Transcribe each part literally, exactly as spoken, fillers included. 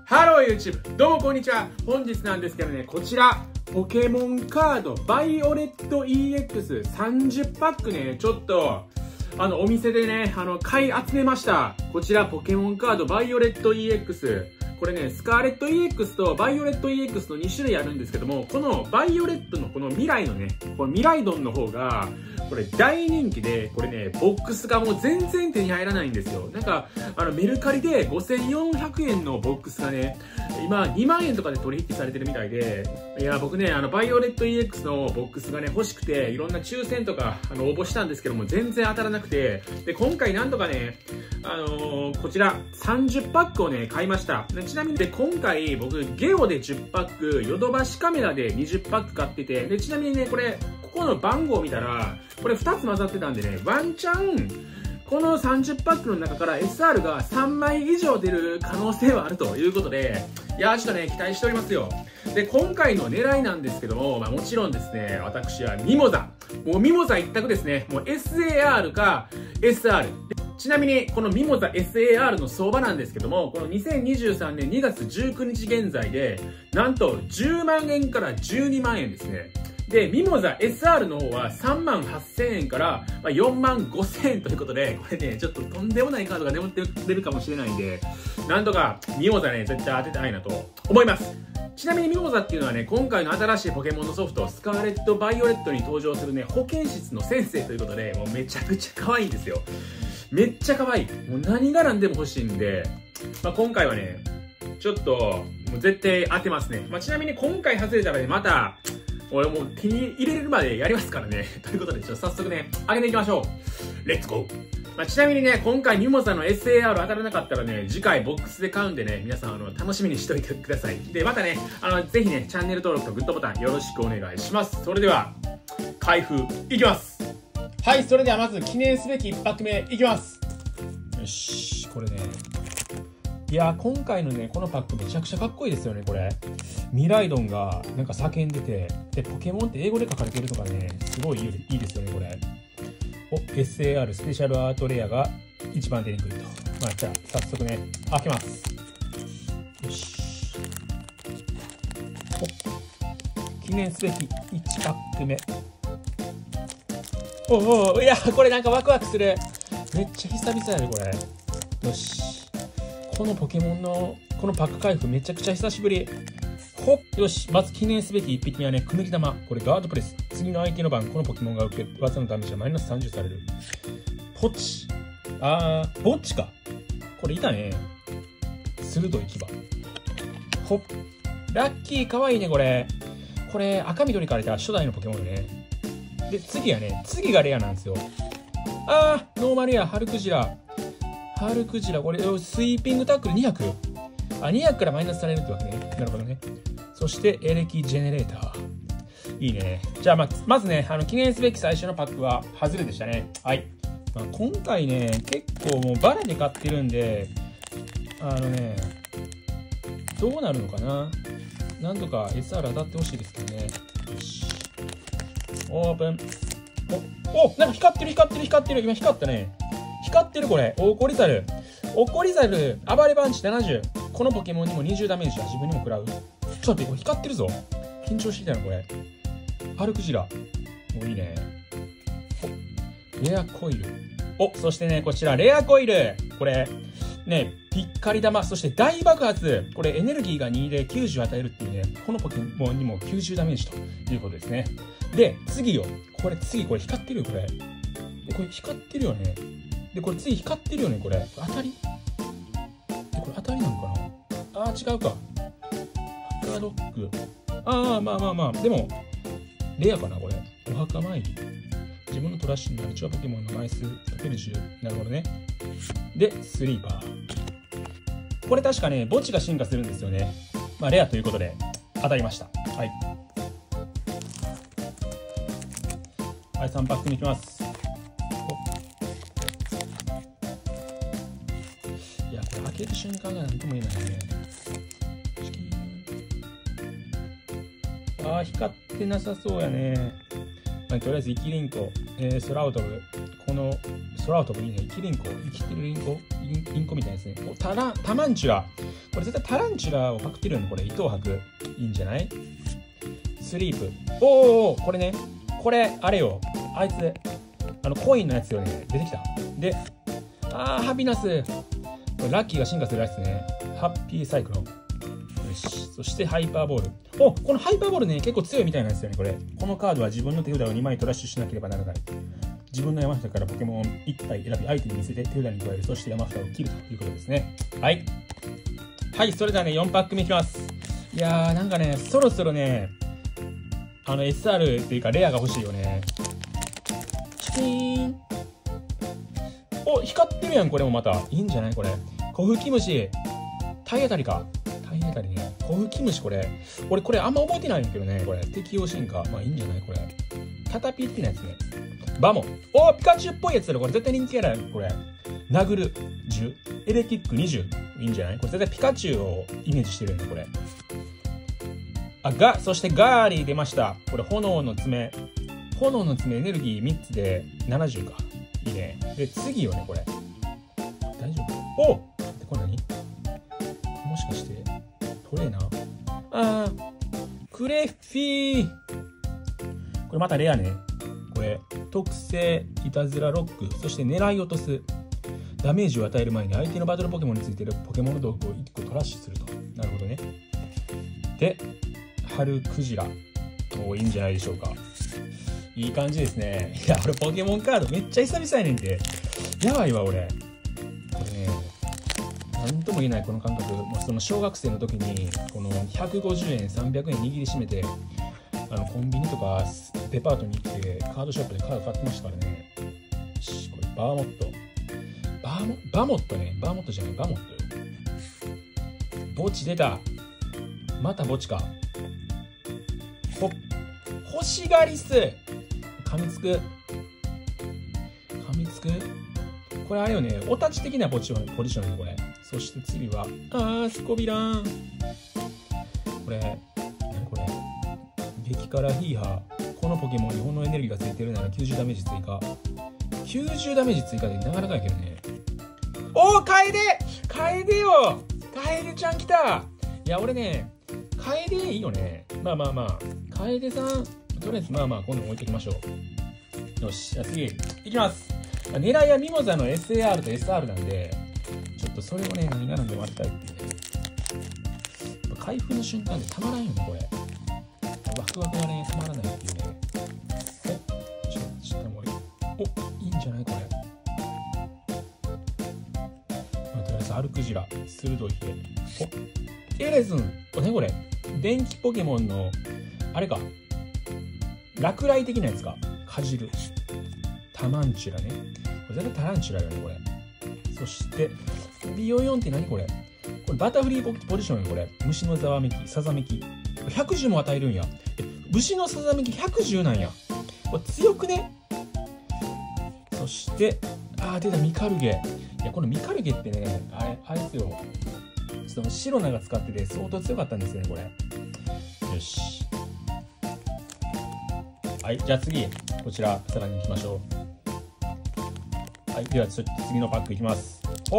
ハロー YouTube! どうもこんにちは。本日なんですけどね、こちら、ポケモンカードバイオレット イーエックスさんじゅう パックね、ちょっと、あの、お店でね、あの、買い集めました。こちら、ポケモンカードバイオレット イーエックス。これね、スカーレット イーエックス とバイオレット イーエックス のに種類あるんですけども、このバイオレットのこの未来のね、この未来ドンの方が、これ大人気で、これね、ボックスがもう全然手に入らないんですよ。なんか、あの、メルカリでごせんよんひゃくえんのボックスがね、今にまんえんとかで取引されてるみたいで、いや、僕ね、あの、バイオレット イーエックス のボックスがね、欲しくて、いろんな抽選とか、あの、応募したんですけども、全然当たらなくて、で、今回なんとかね、あのー、こちら、さんじゅうパックをね、買いました。ちなみにで、今回、僕、ゲオでじゅっパック、ヨドバシカメラでにじゅっパック買ってて、で、ちなみにね、これ、ここの番号を見たら、これふたつ混ざってたんでね、ワンチャン、このさんじゅうパックの中から エスアール がさんまい以上出る可能性はあるということで、いやーちょっとね、期待しておりますよ。で、今回の狙いなんですけども、まあもちろんですね、私はミモザ。もうミモザ一択ですね。もう エスエーアール か エスアール。ちなみに、このミモザ エスエーアール の相場なんですけども、このにせんにじゅうさんねんにがつじゅうくにち現在で、なんとじゅうまんえんからじゅうにまんえんですね。で、ミモザ エスアール の方はさんまんはっせんえんからよんまんごせんえんということで、これね、ちょっととんでもないカードが眠って出るかもしれないんで、なんとかミモザね、絶対当てたいなと思います。ちなみにミモザっていうのはね、今回の新しいポケモンのソフト、スカーレット・バイオレットに登場するね、保健室の先生ということで、もうめちゃくちゃ可愛いんですよ。めっちゃ可愛い。もう何が何でも欲しいんで、まあ、今回はね、ちょっと、もう絶対当てますね。まあ、ちなみに今回外れたらね、また、俺もう手に入れるまでやりますからね。ということで、ちょっと早速ね、上げていきましょう。レッツゴー。まあ、ちなみにね、今回ミモザの エスエーアール 当たらなかったらね、次回ボックスで買うんでね、皆さんあの楽しみにしといてください。で、またね、あの、ぜひね、チャンネル登録とグッドボタンよろしくお願いします。それでは、開封いきます。はい、それではまず記念すべきいちパック目いきます。よし、これね。いやー、今回のね、このパックめちゃくちゃかっこいいですよね、これ。ミライドンがなんか叫んでて、で、ポケモンって英語で書かれてるとかね、すごいいいですよね、これ。お、エスエーアール スペシャルアートレアが一番出にくいと。まあ、じゃあ、早速ね、開けます。よし。お、記念すべきいちパック目。おお、いや、これなんかワクワクする。めっちゃ久々やで、これ。よし。このポケモンの、このパック開封めちゃくちゃ久しぶり。ほっ。よし。まず記念すべきいっぴき目はね、くぬぎ玉。これガードプレス。次の相手の番、このポケモンが受ける技のダメージがマイナスさんじゅうされる。ポチ。あー、ボッチか。これいたね。鋭い牙。ほっ。ラッキー、かわいいね、これ。これ、赤緑から出た初代のポケモンよね。で、次はね、次がレアなんですよ。あー、ノーマルや、ハルクジラ。ハルクジラ、これ、スイーピングタックルにひゃく。あ、にひゃくからマイナスされるってわけね。なるほどね。そして、エレキジェネレーター。いいね。じゃあ、ま、まずね、あの、記念すべき最初のパックは、外れでしたね。はい。まあ、今回ね、結構もうバラで買ってるんで、あのね、どうなるのかな。なんとか エスアール 当たってほしいですけどね。よし。オープン。お、お、なんか光ってる光ってる光ってる。今光ったね。光ってるこれ。オコリザル。オコリザル、暴れパンチななじゅう。このポケモンにもにじゅうダメージは自分にも食らう。ちょっと待って、これ光ってるぞ。緊張してきたな、これ。ハルクジラ。お、いいね。お、レアコイル。お、そしてね、こちら、レアコイル。これ、ね、ピッカリ玉、そして大爆発。これ、エネルギーがにできゅうじゅう与えるっていうね、このポケモンにもきゅうじゅうダメージということですね。で、次よ。これ、次、これ光ってるよ、これ。これ光ってるよね。で、これ次光ってるよね、これ。当たりこれ当たりなのかな。あー、違うか。ハカドッグ。ああ、まあまあまあ。でも、レアかな、これ。お墓参り。自分のトラッシュになる超ポケモンの枚数かけるじゅう。なるほどね。で、スリーパー。これ確かね、墓地が進化するんですよね。まあ、レアということで、当たりました。はい。はい、さんパックに行きます。いや、これ開ける瞬間がなんとも言えないね。あー、光ってなさそうやね。まあ、とりあえず、イキリンコ、えー、スラウドル、この空を飛ぶいいね。生きリンコ。生きてるリンコインインコみたいなやつね。お、タラン、タマンチュラ。これ絶対タランチュラをパクってるよね。これ、糸を吐く。いいんじゃない？スリープ。おーおー、これね。これ、あれよ。あいつ、あの、コインのやつよね。出てきた。で、あー、ハピナス。これ、ラッキーが進化するやつね。ハッピーサイクロン。よし。そして、ハイパーボール。お、このハイパーボールね、結構強いみたいなんですよね、これ。このカードは自分の手札をにまいトラッシュしなければならない。自分の山札からポケモンをいっ体選び、相手に見せて手札に加える。そして山札を切るということですね。はい。はい、それではね、よんパック目いきます。いやー、なんかね、そろそろね、あの エスアール っていうかレアが欲しいよね。チキーン。お、光ってるやん、これもまた。いいんじゃないこれ。コフキムシ。体当たりか。体当たりね。コフキムシこれ。俺これあんま覚えてないんだけどね、これ。適応進化。まあいいんじゃないこれ。タタピってなやつね。バモ。おー、ピカチュウっぽいやつだろ。これ絶対人気キャラこれ。殴るじゅう。エレキックにじゅう。いいんじゃないこれ絶対ピカチュウをイメージしてるよね、これ。あ、が、そしてガーリー出ました。これ炎の爪。炎の爪エネルギーみっつでななじゅうか。いいね。で、次よね、これ。大丈夫？おっ！これ何？もしかして、トレーナー？あー、クレッフィー。これまたレアね。これ、特性、いたずらロック、そして狙い落とす。ダメージを与える前に相手のバトルポケモンについているポケモンの道具をいっこトラッシュすると。なるほどね。で、春クジラ。おー、いいんじゃないでしょうか。いい感じですね。いや、俺ポケモンカードめっちゃ久々やねんて。やばいわ、俺。これね、なんとも言えないこの感覚。もうその小学生の時に、このひゃくごじゅうえん、さんびゃくえん握りしめて、あの、コンビニとかデパートに行って、カードショップでカード買ってましたからね。よし、これバーモット。バーモ、バモットね。バーモットじゃない、バモットよ。墓地出た。また墓地か。ほ、星ガリス。噛みつく。噛みつく。これあれよね。オタチ的なポジション、ポジションね、これ。そして次は、あー、スコビラン。これ、何これ。激辛ヒーハー。このポケモンに炎エネルギーがついてるならきゅうじゅうダメージ追加。きゅうじゅうダメージ追加でなかなかやけどね。おー、カエデカエデよカエデちゃん来た。いや、俺ね、カエデいいよね。まあまあまあ。カエデさん、とりあえずまあまあ、今度置いておきましょう。よし、じゃあ次、いきます。狙いはミモザの エスエーアール と エスアール なんで、ちょっとそれをね、何が何でも当てたいっていうね。やっぱ開封の瞬間でたまらんよね、これ。ワクワクがね、たまらないっていうね。お、ちょっと、ちょっともう、お、いいんじゃないこれ。まあ、とりあえず、アルクジラ、鋭いヒレ。お、エレズン、おね、これ。電気ポケモンの、あれか。落雷的なやつか。かじる。タマンチュラね。これ絶対タランチュラよね、これ。そして、ビヨヨンって何これ。これバタフリーポジションよ、これ。虫のざわめき、さざめき。ひゃくじゅうも与えるんや。え、虫のさざめきひゃくじゅうなんや。これ強くね。そして、あー、出た、ミカルゲ。いや、このミカルゲってね、あれ、あれですよ。その白菜が使ってて相当強かったんですよね、これ。よし。はい、じゃあ次、こちら、さらに行きましょう。はい、では、ちょっと次のパックいきます。おっ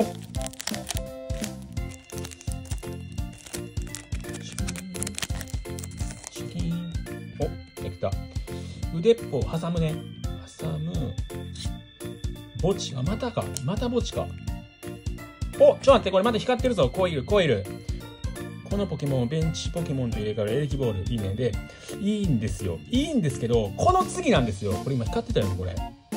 チキン。お、できた。腕っぽ、挟むね。挟む。墓地。あ、またか。また墓地か。お、ちょっと待って、これまた光ってるぞ。コイル、コイル。このポケモンをベンチポケモンと入れ替えるエレキボール。いいね。で、いいんですよ。いいんですけど、この次なんですよ。これ今光ってたよね、これ。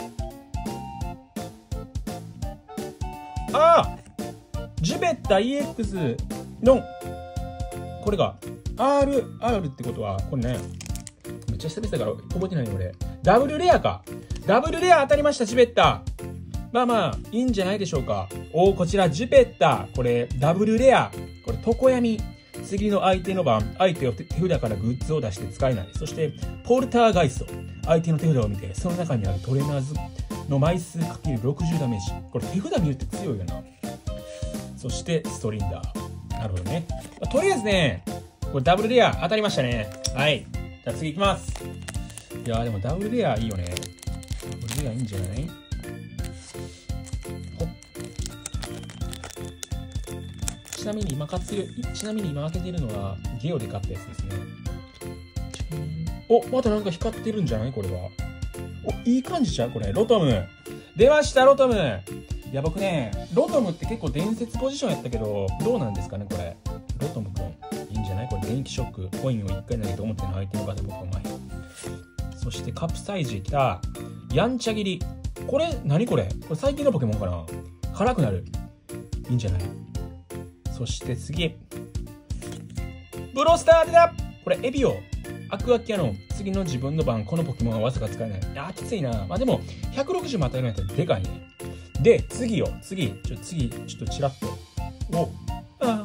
あージュベッタ イーエックス の、これが、R、R ってことは、これね、めっちゃ久々だから覚えてないよ、俺。ダブルレアか。ダブルレア当たりました、ジュベッタ。まあまあ、いいんじゃないでしょうか。おー、こちら、ジュペッタ。これ、ダブルレア。これ、常闇。次の相手の番、相手を手札からグッズを出して使えない。そして、ポルターガイスト。相手の手札を見て、その中にあるトレーナーズの枚数 かけるろくじゅう ダメージ。これ、手札見るって強いよな。そして、ストリンダー。なるほどね。まあ、とりあえずね、これ、ダブルレア当たりましたね。はい。じゃあ次行きます。いやー、でもダブルレアいいよね。ダブルレアいいんじゃない？ ちなみに今買ってる、ちなみに今開けてるのはゲオで買ったやつですね。お、またなんか光ってるんじゃないこれは。お、いい感じちゃうこれ。ロトム。出ました、ロトム。いや、僕ね、ロトムって結構伝説ポジションやったけど、どうなんですかね、これ。ロトムくん。いいんじゃないこれ、電気ショック。コインをいっかい投げて表の相手のバトル僕うまい。そして、カプサイジ来た。やんちゃ切り。これ、何これこれ最近のポケモンかな辛くなる。いいんじゃない。そして次。ブロスター出た。これ、エビオ。アクアキャノン。次の自分の番、このポケモンはわずか使えない。あー、きついな。まあでも、ひゃくろくじゅうも与えるんやったらでかいね。で、次よ。次。ちょ、次、ちょっとチラッと。お、あ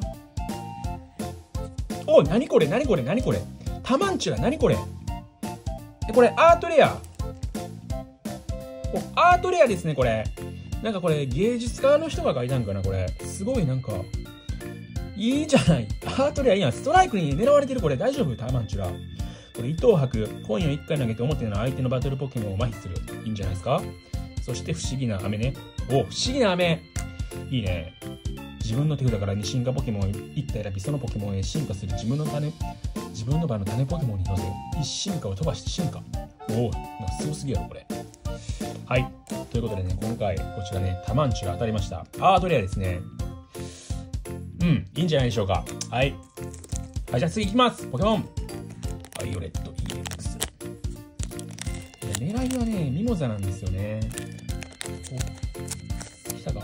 お、なにこれなにこれなにこれタマンチュラ、なにこれえ、これ、アートレア。お、アートレアですね、これ。なんかこれ、芸術家の人が描いたんかな、これ。すごいなんか、いいじゃない。アートレアいいやん。ストライクに狙われてる、これ。大丈夫タマンチュラ。これ、糸を吐く。コインをいっかい投げて表の相手のバトルポケモンを麻痺する。いいんじゃないですか。そして、不思議な飴ね。お、不思議な飴。いいね。自分の手札からに進化ポケモンをいったい選び、そのポケモンへ進化する自分の種、自分の場の種ポケモンに乗せ、一進化を飛ばして進化。おお、なんかすごすぎやろ、これ。はい。ということでね、今回、こちらね、タマンチュラ当たりました。アートレアですね。うん、いいんじゃないでしょうか。はい。はい、じゃあ次行きます。ポケモン。バイオレット イーエックス。いや、狙いはね、ミモザなんですよね。お、来たか。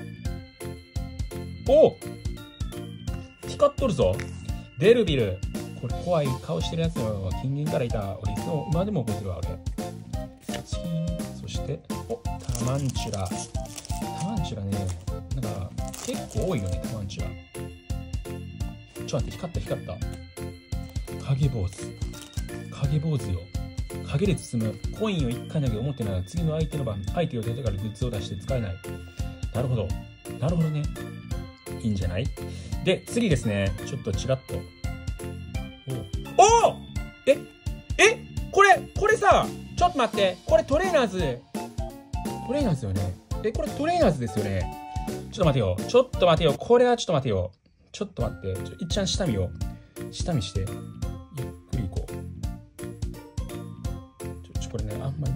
お光っとるぞ。デルビル。これ怖い顔してるやつよ。金銀からいた。俺いつも今でも覚えてるわ、俺。そして、お、タマンチュラ。タマンチュラね、なんか結構多いよね、タマンチュラ。ちょっと待って、光った光った。影坊主。影坊主よ。影で包む。コインをいっかい投げ思ってない。次の相手の番、相手を手からグッズを出して使えない。なるほど。なるほどね。いいんじゃない？で、次ですね。ちょっとチラッと。おおええこれ、これさ、ちょっと待って。これトレーナーズ。トレーナーズよね。え、これトレーナーズですよね。ちょっと待てよ。ちょっと待てよ。これはちょっと待てよ。ちょっと待って。ちょ、一旦下見よう。下見して。ゆっくり行こう。ちょ、ちょ、これね、あんまり。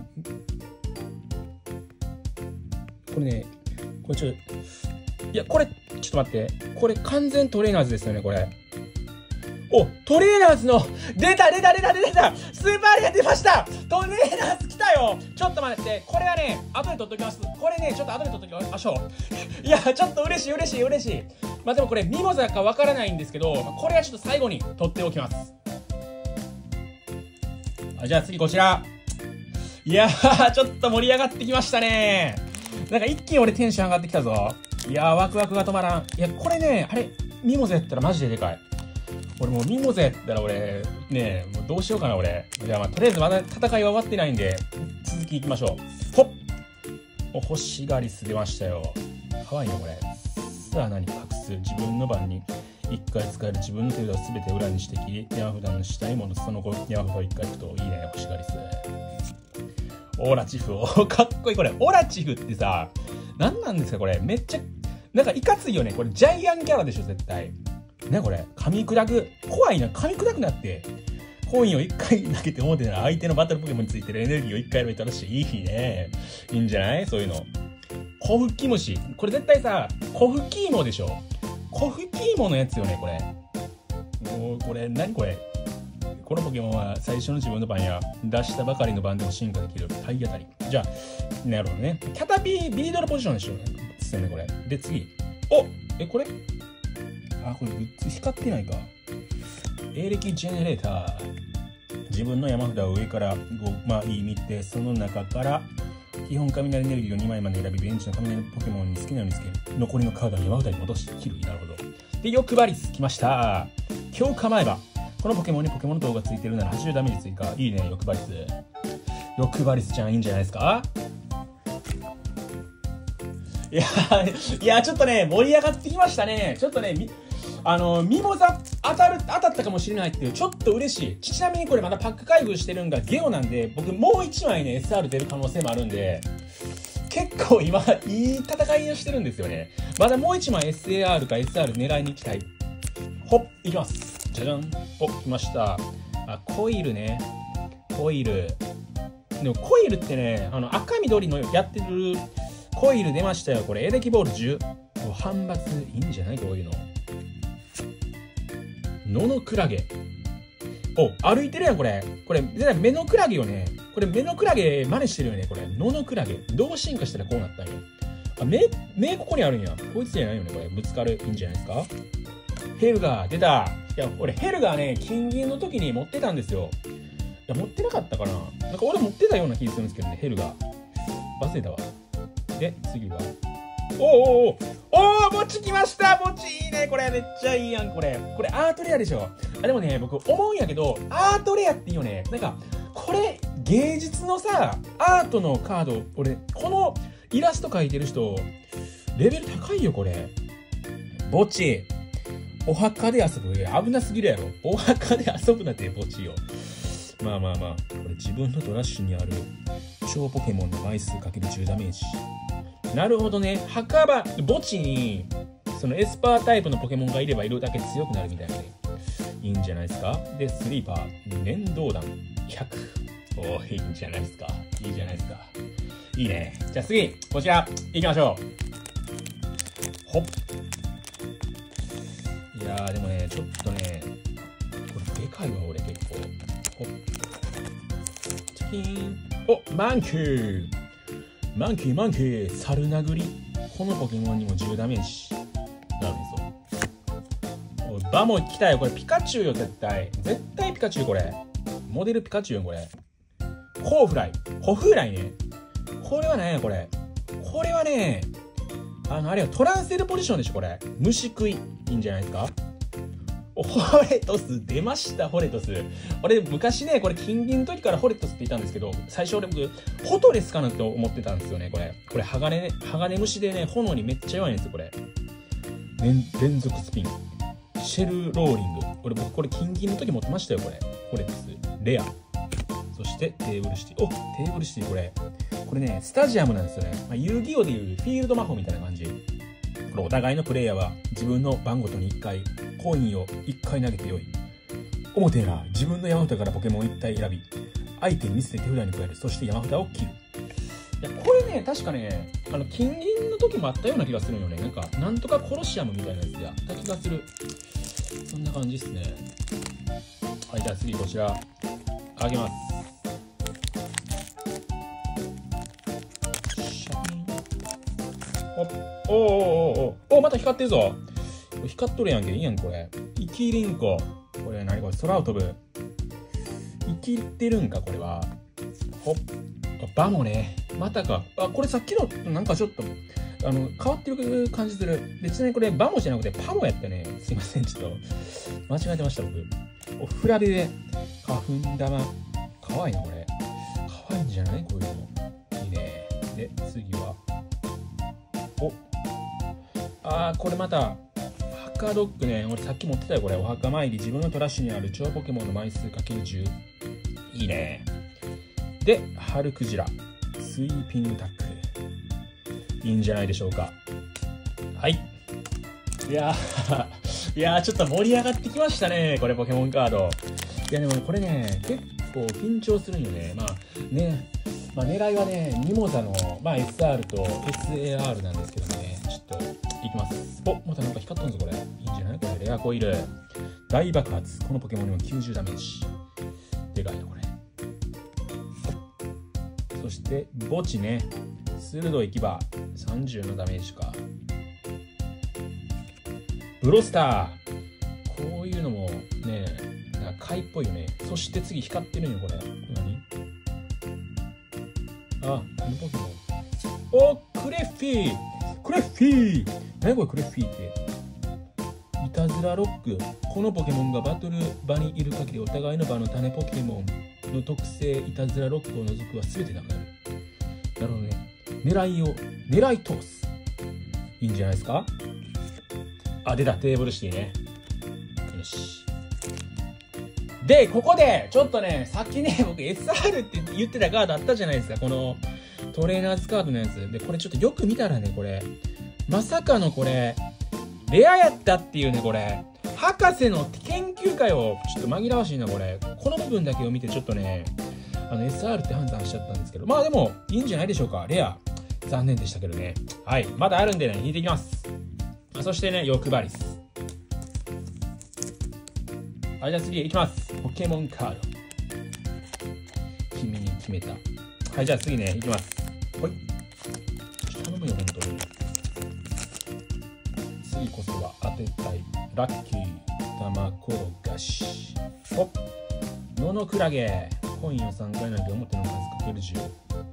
これね、これちょ、いや、これ、ちょっと待って。これ完全トレーナーズですよね、これ。お、トレーナーズの、出た出た出た出たスーパーレア出ました。トレーナーズ来たよ。ちょっと待って。これはね、後で取っときます。これね、ちょっと後で取っときましょう。いや、ちょっと嬉しい嬉しい嬉しい。まあでもこれ、ミモザかわからないんですけど、これはちょっと最後に取っておきます。あ、じゃあ次こちら。いやー、ちょっと盛り上がってきましたね。なんか一気に俺テンション上がってきたぞ。いやー、ワクワクが止まらん。いや、これね、あれ、ミモザやったらマジででかい。俺もうミモザやったら俺、ねえ、もうどうしようかな俺。じゃあまあ、とりあえずまだ戦いは終わってないんで、続きいきましょう。ほっお、星ガリス出ましたよ。かわいいよ、これ。さあ何隠す。自分の番にいっかい使える自分の手札をすべて裏にして切り、山札の下に戻す。その後、山札をいっかい引くと、いいね、星ガリス。オーラチフ。お、かっこいい。これ、オラチフってさ、何なんですかこれ。めっちゃ、なんかいかついよね。これ、ジャイアンキャラでしょ、絶対。ね、これ。噛み砕く。怖いな。噛み砕くなって。コインをいっかい投げて思ってたら相手のバトルポケモンについてるエネルギーをいっかいめたらしい。いいね。いいんじゃないそういうの。コフキムシ。これ絶対さ、コフキイモでしょ。コフキイモのやつよね、これ。もう、これ、何これ。このポケモンは最初の自分の番や出したばかりの番でも進化できる。体当たり。じゃあ、なるほどね。キャタピー、ビードルポジションでしょ。ですよね、これ。で、次。おえ、これあ、これグッズ光ってないか。エレキジェネレーター。自分の山札を上からごまい見て、その中から基本雷エネルギーをにまいまで選び、ベンチの雷ポケモンに好きなようにつける。残りのカードを山札に戻し切る。なるほど。で、欲張りす来ました。強化前歯。このポケモンにポケモンの動画ついてるならはちじゅうダメージ追加。いいね、欲張りす。欲張りすちゃんいいんじゃないですか。いやいや、ちょっとね、盛り上がってきましたね。ちょっとね、あの、ミモザ当たる、当たったかもしれないっていう、ちょっと嬉しい。ちなみにこれまだパック開封してるんがゲオなんで、僕もういちまいね、エスアール 出る可能性もあるんで、 結構今、いい戦いをしてるんですよね。まだもう一枚 エスエーアール か エスアール 狙いに行きたい。ほっ、いきます。じゃじゃん。お、来ました。あ、コイルね。コイル。でもコイルってね、あの赤緑のやってるコイル出ましたよ。これエレキボールじゅう。反発いいんじゃないこういうの。野のクラゲ。お、歩いてるやんこれ。これ目のクラゲよね。これ目のクラゲ真似してるよね。これ野のクラゲ。どう進化したらこうなったんよ。あ、目、目ここにあるんや。こいつじゃないよね。これぶつかる。いいんじゃないですか。ヘルガー出た。いや、俺ヘルガーね、金銀の時に持ってたんですよ。いや、持ってなかったかな。なんか俺持ってたような気がするんですけどね、ヘルガー。忘れたわ。で、次は。おおおおおー、墓地来ました。墓地いいね。これめっちゃいいやん。これこれアートレアでしょ。あ、でもね、僕思うんやけど、アートレアっていいよね。なんかこれ芸術のさ、アートのカード、俺このイラスト描いてる人レベル高いよ。これ墓地お墓で遊ぶ。危なすぎるやろ。お墓で遊ぶなって墓地よ。まあまあまあ、これ自分のトラッシュにある超ポケモンの枚数 かけるじゅう ダメージ。なるほどね。墓場、墓地にそのエスパータイプのポケモンがいればいるだけ強くなるみたいなね。いいんじゃないですか。で、スリーパー、粘土弾ひゃく。おー、いいんじゃないですか。いいじゃないですか。いいね。じゃあ次、こちら、行きましょう。ほっ。いやー、でもね、ちょっとね、これでかいわ、俺結構。ほっ。チキーン。お、マンキー。マンキーマンキー。猿殴り。このポケモンにもじゅうダメージ。なるほど。バモ来たよ。これピカチュウよ、絶対。絶対ピカチュウ、これ。モデルピカチュウよ、これ。ホーフライ。ホフライね。これはね、これ。これはね、あの、あれよ、トランセルポジションでしょ、これ。虫食い。いいんじゃないですか。ホレトス出ました。ホレトス。俺昔ね、これ金銀の時からホレトスって言ったんですけど、最初俺僕ホトレスかなと思ってたんですよね。これこれ鋼ね、鋼虫でね、炎にめっちゃ弱いんですよ。これ、ね、連続スピンシェルローリング。俺僕これ金銀の時持ってましたよ。これホレトスレア。そしてテーブルシティ。お、テーブルシティ。これこれね、スタジアムなんですよね。まあ、遊戯王でいうフィールド魔法みたいな感じ。これお互いのプレイヤーは自分の番ごとにいっかいコインをいっかい投げてよい。表やら自分の山札からポケモンいったい選び、相手に見せて手札に加える。そして山札を切る。いや、これね、確かね、あの金銀の時もあったような気がするよね。なんかなんとかコロシアムみたいなやつであった気がする。そんな感じですね。はい、じゃあ次こちらあげます。おおおおおお、また光ってるぞ。光っとるやんけ。いいやんこれ。生きりんこ。これ何これ。空を飛ぶ。生きてるんかこれは。ほっ。バモね。またか。あ、これさっきのなんかちょっとあの変わってる感じする。で、ちなみにこれバモじゃなくてパモやったね。すいません、ちょっと間違えてました僕。お、フラビで花粉玉。かわいいなこれ。かわいいんじゃないこういうの。いいね。で、次はお、あー、これまた墓ドッグね。俺さっき持ってたよこれ。お墓参り、自分のトラッシュにある超ポケモンの枚数 かけるじゅう。いいね。で、春クジラスイーピングタックル。いいんじゃないでしょうか。はい。いやーいやー、ちょっと盛り上がってきましたねこれポケモンカード。いやでもこれね、結構緊張するんよね。まあね、まあ、狙いはね、ミモザの、まあ、エスアール と エスエーアール なんですけどね、ちょっといきます。お、またなんか光ったんぞこれ。いいんじゃないこれ。レアコイル大爆発。このポケモンにもきゅうじゅうダメージ。でかいなこれ。そして墓地ね、鋭い牙さんじゅうのダメージか。ブロスター。こういうのもね、なんか貝っぽいよね。そして次光ってるんよこれ。これ何？あ、このポケモン。お、クレッフィークレッフィー何これクレッフィーって。いたずらロック。このポケモンがバトル場にいる限りお互いの場の種ポケモンの特性いたずらロックを除くは全てなくなる。なるほどね。狙いを狙い通す。いいんじゃないですか。あ、出た。テーブルシティね。よし。で、ここでちょっとね、さっきね僕 エスアール って言ってたカードあったじゃないですか。このトレーナーズカードのやつで、これちょっとよく見たらね、これまさかのこれレアやったっていうね。これ博士の研究会をちょっと紛らわしいな。これこの部分だけを見てちょっとね、あの エスアール って判断しちゃったんですけど、まあでもいいんじゃないでしょうか。レア残念でしたけどね。はい、まだあるんでね、引いていきます。そしてね、欲張りです。はい、じゃあ次いきます。ポケモンカード。君に決めた。はい、じゃあ次ね、いきます。ほい。頼むよ、本当に。次こそは当てたい。ラッキー、玉転がし。ほっ。ノノクラゲ。コインをさんかい投げて表の数かけるじゅう。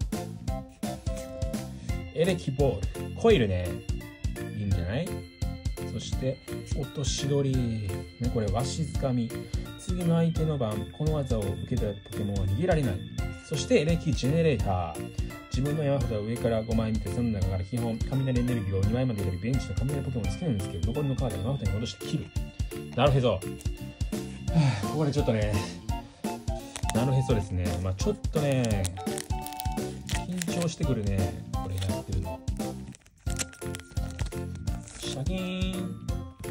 エレキボール。コイルね。いいんじゃない？そして落とし取り、ね、これわしづかみ。次の相手の番、この技を受けたポケモンは逃げられない。そしてエレキジェネレーター。自分の山札を上からごまい見て、その中から基本雷エネルギーをにまいまで選び、ベンチの雷ポケモンを好きなんですけど、残りのカードを山札に戻して切る。なるへそ。はあ、ここでちょっとね、なるへそですね。まあちょっとね、緊張してくるね、これやってるの。シャキーン。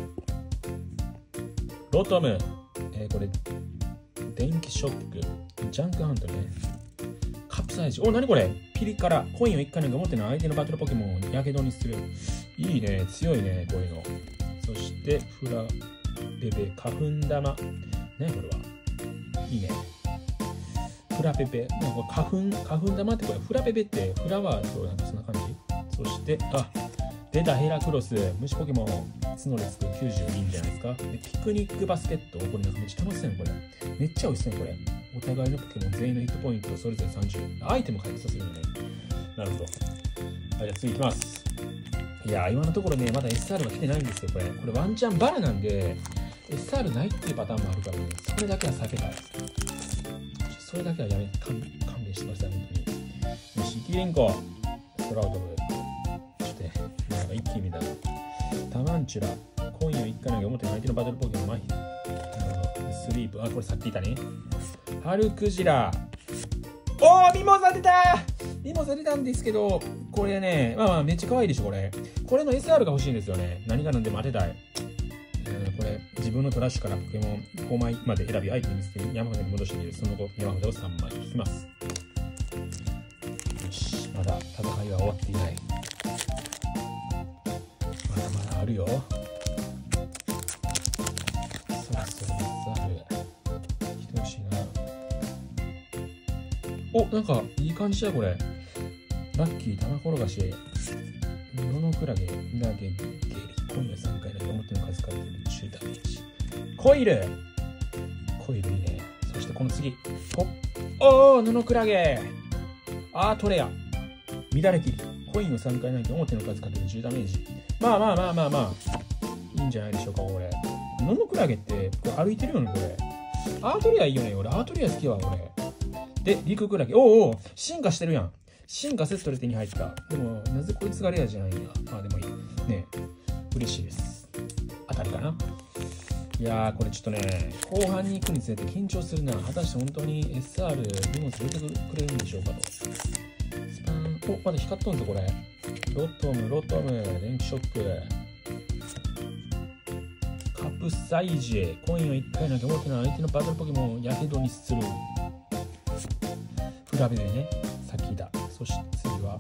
ロトム、えー、これ電気ショック、ジャンクハントね、カプサイジ。お、なにこれ、ピリ辛。コインをいっかい投げ持っての相手のバトルポケモンをやけどにする。いいね、強いね、こういうの。そしてフラベベ、花粉玉ね、これはいいね。フラペペ、なんか花粉花粉玉って、これフラペペってフラワーとなんかそんな感じ。そしてあ、出たヘラクロス、虫ポケモン角でつくきゅうじゅういいんじゃないですか。でピクニックバスケット、これなんかめっちゃ楽しそうやん。これめっちゃ美味しそうやん。これお互いのポケモン全員のヒットポイントをそれぞれさんじゅう、アイテム回復させるよね。なるほど。はい、じゃあ次いきます。いやー、今のところね、まだ エスアール が来てないんですよ。これこれワンチャンバラなんで エスアール ないっていうパターンもあるからね、それだけは避けたい。それだけはやめ勘勘弁してください、本当に。よし、キリンコ、ストラウトブ、そしてなんか一気に見たらタマンチュラ、コインをいっかい投げ表の相手のバトルポケモンを麻痺。なるほど。スリープ、あ、これさっき言ったね。ハルクジラ。おー、ミモザ出たー。ミモザ出たんですけど、これね、まあまあめっちゃ可愛いでしょ、これ。これの エスアール が欲しいんですよね。何が何でも当てたい。えー、これ、自分のトラッシュからポケモンごまいまで選び、相手に見せて山札に戻してみる。その後、山札をさんまい引きます。よし、まだ戦いは終わっていない。まだまだあるよ。そろそろ エスアール 来てほしいな。お、なんかいい感じだこれ。ラッキー、玉転がし、ノノクラゲ、ミナゲ、ゲリ、コイルさんかいだけ表の数から出るじゅうダメージ。コイルコイルいいね。そしてこの次。おおー、ノノクラゲ、アートレア、乱れ切り、コインをさんかい投げて表の数かけるじゅうダメージ。まあまあまあまあまあ、いいんじゃないでしょうか、これ。ノノクラゲってこれ歩いてるよね、これ。アートレアいいよね、俺。アートレア好きは、俺。で、陸クラゲ。おおお、進化してるやん。進化セットで手に入った。でも、なぜこいつがレアじゃないんだ。まあでもいい。ね、嬉しいです。当たりかな。いやー、これちょっとね、後半に行くにつれて緊張するな。果たして本当に エスアール 荷物入れてくれるんでしょうかと。スパン。お、まだ光っとんぞ、これ。ロトム、ロトム、電気ショック。カプサイジェ。コインをいっかい投げ持っての相手のバトルポケモンをやけどにする。フラベでね、さっきだ。そして次は。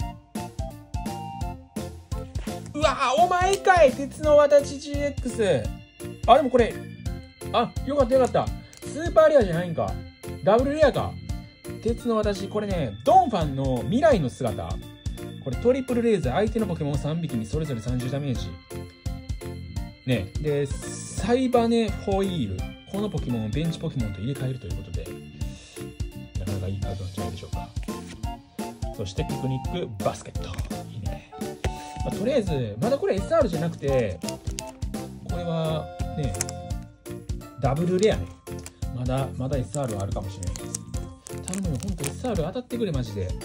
うわー、お前かい、鉄の私 ジーエックス。あ、でもこれ、あ、よかったよかった。スーパーレアじゃないんか。ダブルレアか。鉄の私、これね、ドンファンの未来の姿。これトリプルレーザー、相手のポケモンさんびきにそれぞれさんじゅうダメージ。ね、で、サイバネホイール。このポケモンをベンチポケモンと入れ替えるということで、なかなかいいカードなんじゃないでしょうか。そしてピクニックバスケット。いいね。まあ、とりあえず、まだこれ エスアール じゃなくて、これはね、ダブルレアね。まだ、まだ エスアール はあるかもしれないです。頼むよ、ほんと エスアール 当たってくれ、マジで。はい。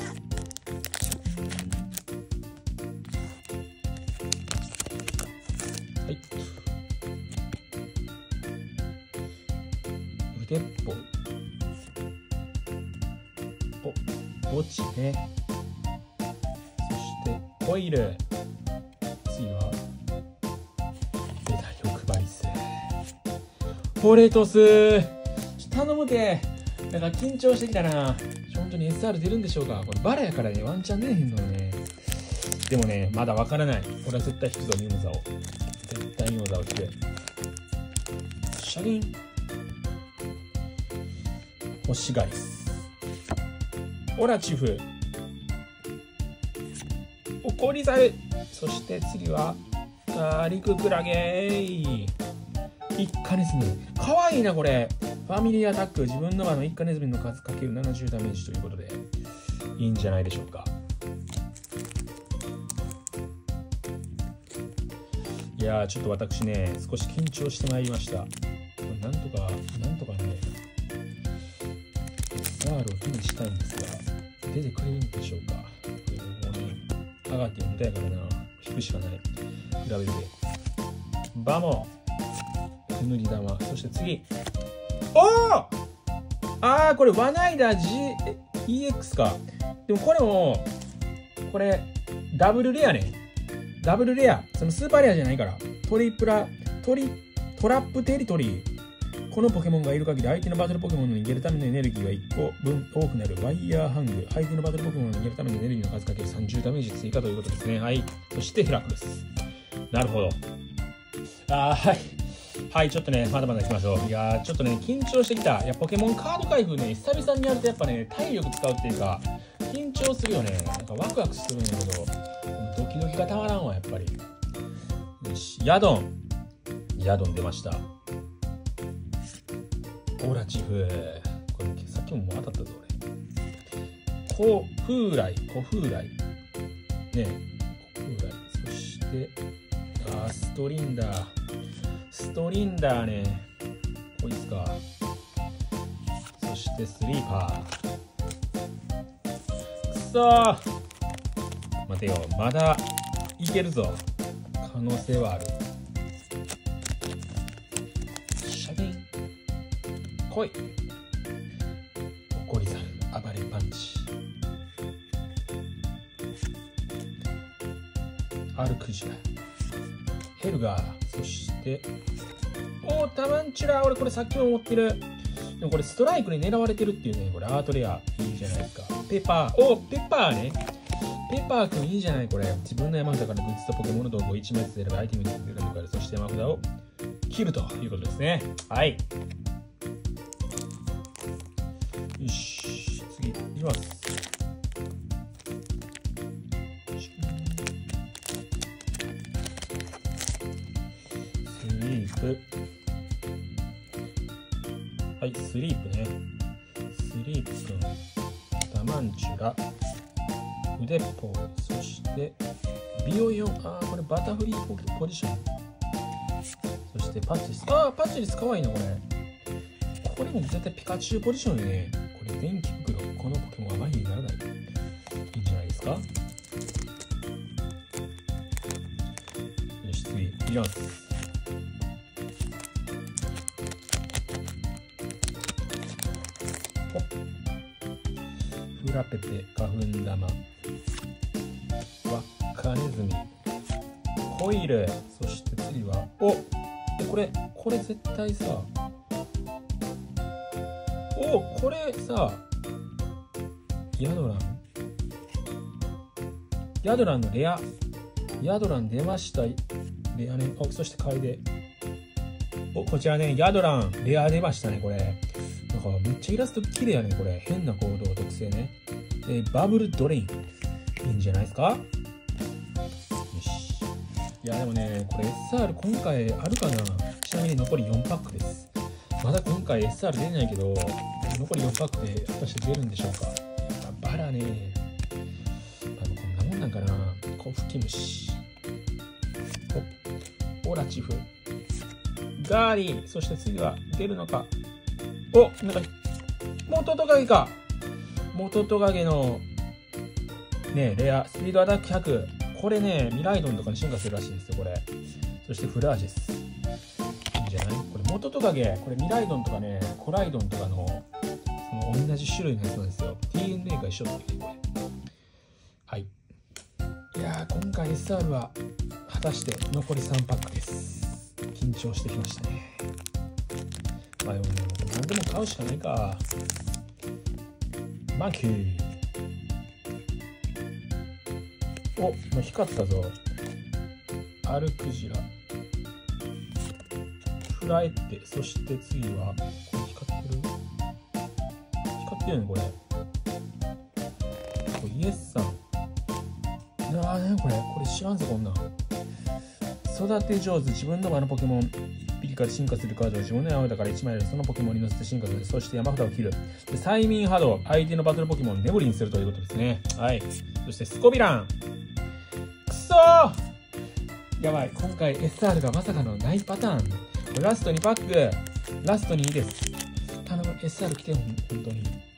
腕っぽ。お、墓地ね。 コイル。次は出た欲張りス。フォレトス。頼むて。なんか緊張してきたな。本当に エスアール 出るんでしょうか。これバラやからね、ワンチャン出えへんのよね。でもね、まだわからない。俺は絶対引くぞ、ミモザを。絶対ミモザを引く。シャリン。星ガリス。オラチフ。オコリザル。そして次はガーリククラゲイ一家ネズミ。かわいいなこれ。ファミリーアタック。自分の場の一家ネズミの数かけるななじゅうダメージということでいいんじゃないでしょうか。いやーちょっと私ね少し緊張してまいりました。これなんとかなんとかね エスアール を手にしたいんですが出てくれるんでしょうか。これもうね上がって無駄やからな。引くしかない。比べてバモくぬり玉。そして次おおあーこれワナイダー イーエックス か。でもこれもこれダブルレアね。ダブルレアそのスーパーレアじゃないから。トリプラトリトラップテリトリー。このポケモンがいる限り相手のバトルポケモンの逃げるためのエネルギーはいっこぶん多くなるワイヤーハング。相手のバトルポケモンの逃げるためのエネルギーの数かけるさんじゅうダメージ追加ということですね。はい。そしてヘラクルス。なるほど。あーはいはいちょっとねまだまだいきましょう。いやーちょっとね緊張してきた。いやポケモンカード開封ね久々にやるとやっぱね体力使うっていうか緊張するよね。なんかワクワクするんやけどドキドキがたまらんわやっぱり。よしヤドンヤドン出ました。オラチフこれさっきももう当たったぞ俺。コフーライコフーライねコフーライ。そしてあーストリンダーストリンダーねこいつか。そしてスリーパー。くそー待てよまだいけるぞ。可能性はある。シャビン来い。怒りザル暴れパンチ。アルクジラヘルガー。そしておータマンチュラ。俺これさっきも持ってる。でもこれストライクに狙われてるっていうね。これアートレアいいじゃないですか。ペッパーおーペッパーね。ペッパーくんいいじゃないこれ。自分の山札からグッズとポケモンの道具をいちまいずつ選ぶアイテムに選ぶから。そして山札を切るということですね。はい。よし次いきます。スリープはいスリープね。スリープくんダマンチュラ腕っぽそしてビオヨン。あーこれバタフリーポジション。そしてパチリス。あーパチリスかわいいなこれ。これも絶対ピカチュウポジションよね。これ電気袋。このポケモンは前にならない。いいんじゃないですか。よし次いきます。フラペペ花粉玉ワッカネズミコイル。そして次はおこれこれ絶対さおこれさヤドランヤドランのレアヤドラン出ました。レアね。おそして楓おこちらねヤドランレア出ましたね。これなんかめっちゃイラスト綺麗やね。これ変な行動特性ね。でバブルドレインいいんじゃないですか。よしいやでもねこれ エスアール 今回あるかな。ちなみに残りよんパックです。まだ今回 エスアール 出ないけど残りよんパックで果たして出るんでしょうか。バラねあのこんなもんなんかな。コフキムシオラチフガーリー。そして次は出るのか。おなんか元トカゲか。元トカゲのねレアスピードアタックひゃく。これねミライドンとかに進化するらしいですよこれ。そしてフラージェスいいんじゃない。これ元トカゲこれミライドンとかねコライドンとかのその同じ種類のやつなんですよ。 ディーエヌエー が一緒っていうこれ。はいいややー、今回 エスアール は果たして残りさんパックです。緊張してきましたね。まあでも何でも買うしかないか。マキー、お、もう光ったぞ。アルクジラ、フラエッテ、そして次はこれ光ってる光ってるねこれ。これイエスさん、いやーねこれこれ知らんぞこんなん。育て上手、自分の場のポケモンいっぴきから進化するカードを自分の山札からいちまいでそのポケモンに乗せて進化する。そして山札を切る。で催眠波動、相手のバトルポケモンを眠りにするということですね。はい。そしてスコビラン、くそー、やばい、今回 エスアール がまさかのないパターン。ラストにパック、ラストにいいです。頼む エスアール 来てよ、本当に。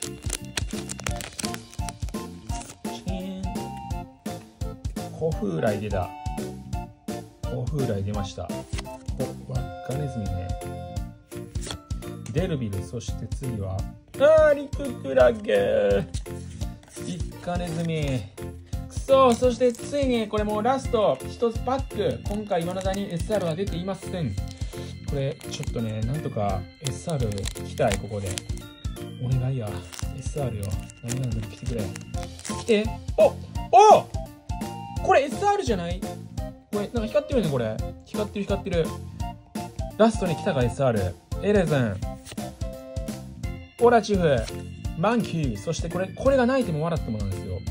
コフーライ出た。コフーライ出ました。お、ワッカネズミね。デルビル、そして次は、あー、リククラゲ。イカネズミ。くそー、そしてついにこれもうラストひとつパック。今回未だに エスアール は出ていません。これちょっとね、なんとか エスアール 来たい、ここで。お願いや、エスアール よ。何なんでも来てくれ。え、おおこれ エスアール じゃない？これ、なんか光ってるよね、これ。光ってる光ってる。ラストに来たか、エスアール。エレゼン。オラチフ。マンキー。そしてこれ、これがないても笑ってもなんですよ。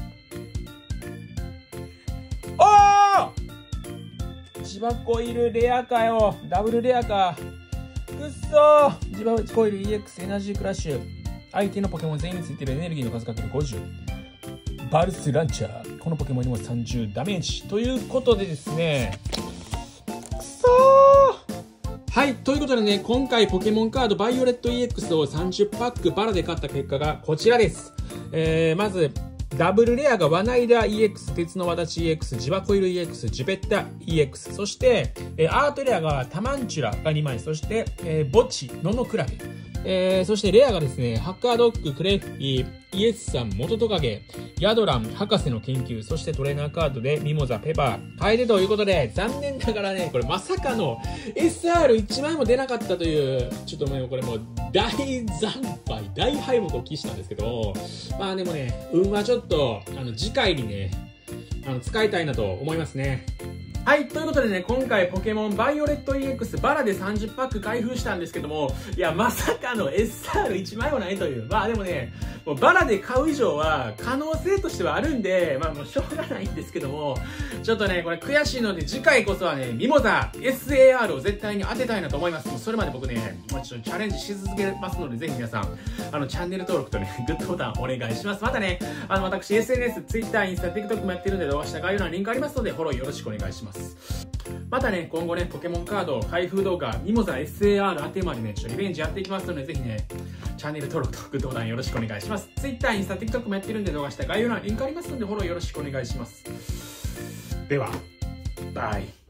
おー！ジバコイルレアかよ。ダブルレアか。くっそー。ジバコイル イーエックス エナジークラッシュ。相手のポケモン全員についているエネルギーの数かけるごじゅう。バルスランチャー。このポケモンにもさんじゅうダメージ。ということでですね。くそー。はい。ということでね、今回ポケモンカードバイオレット イーエックス をさんじゅうパックバラで買った結果がこちらです。えー、まず、ダブルレアがワナイダー イーエックス、鉄の轍 イーエックス、ジバコイル イーエックス、ジュペッタ イーエックス、そして、えー、アートレアがタマンチュラがにまい、そして、えー、ボチ、ノノクラゲ、えー、そしてレアがですね、ハッカードッグ、クレフィー、イエスさん、元トカゲ、ヤドラン、博士の研究、そしてトレーナーカードでミモザ、ペパー、カエデということで、残念ながらね、これまさかの エスアールいち 枚も出なかったという、ちょっともうこれもう大惨敗、大敗北を喫したんですけど、まあでもね、運はちょっと、あの、次回にね、あの、使いたいなと思いますね。はい、ということでね、今回ポケモンバイオレット イーエックス バラでさんじゅうパック開封したんですけども、いや、まさかの エスアールいち 枚もないという。まあでもね、もうバラで買う以上は可能性としてはあるんで、まあもうしょうがないんですけども、ちょっとね、これ悔しいので次回こそはね、ミモザ エスエーアール を絶対に当てたいなと思います。もうそれまで僕ね、もうちょっとチャレンジし続けますので、ぜひ皆さん、あの、チャンネル登録とね、グッドボタンお願いします。またね、あの、私 エスエヌエス、Twitter、インスタ、TikTok もやってるんで動画下概要欄にリンクありますので、フォローよろしくお願いします。またね、今後ね、ポケモンカード開封動画、ミモザ エスエーアール 当てまでね、ちょっとリベンジやっていきますので、ぜひね、チャンネル登録とグッドボタンよろしくお願いします。Twitter、インスタ、TikTok もやってるんで動画下概要欄リンクありますので、フォローよろしくお願いします。では、バイ。